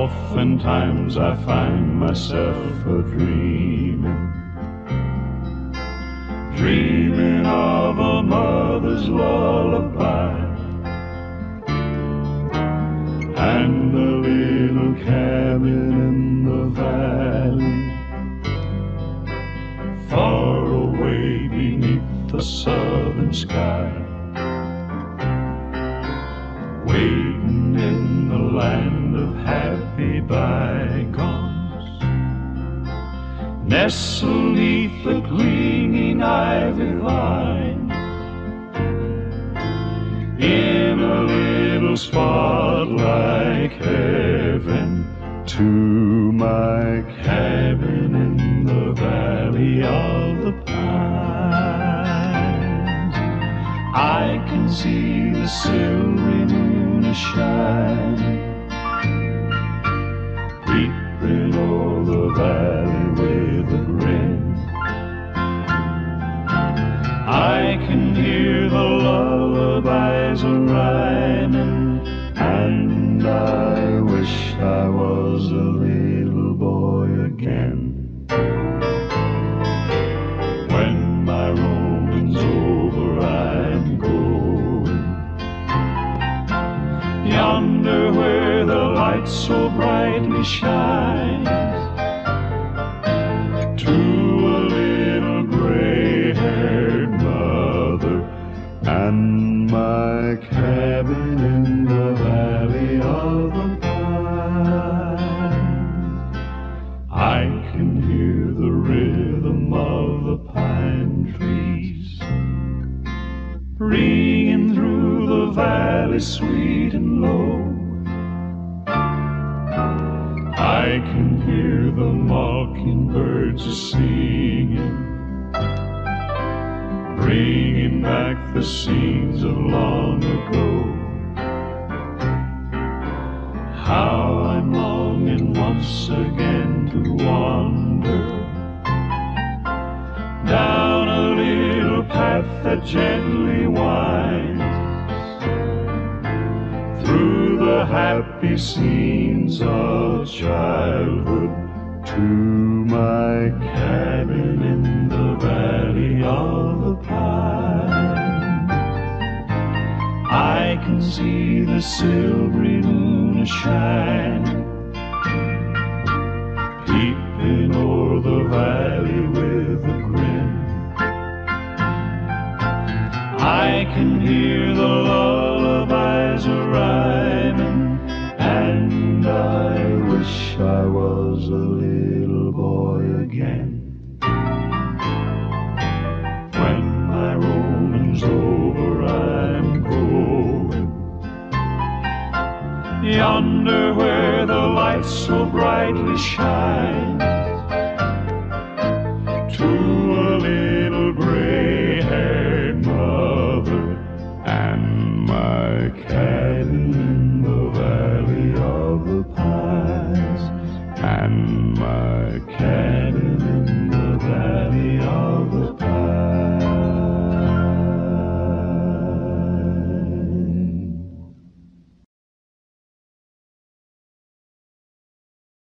Oftentimes I find myself a-dreaming, dreaming of a mother's lullaby, and a little cabin in the valley, far away beneath the southern sky, waiting in the land of happy bygones, nestled neath the clinging ivy vine, in a little spot like heaven, to my cabin in the valley of the pines. I can see the silvery moon a-shining, peeping o'er the valley with a grin. I can hear the lullabies a-rhyming, and I wish I was a little boy again. When my roaming's over, I'm going yonder where the light so brightly shines, to a little gray-haired mother and my cabin in the valley of the pines. I can hear the rhythm of the pine trees ringing through the valley sweet and low. I can hear the mockingbirds a-singing, bringing back the scenes of long ago. How I'm longing once again to wander down a little path that gently winds through the happy scenes of childhood, to my cabin in the valley of the pines. I can see the silvery moon a-shining, peeping o'er the valley with a grin. I can hear the lullabies a-rhyming, and I wish I was a little boy again. When my roaming's over, I'm going yonder where the light so brightly shines, to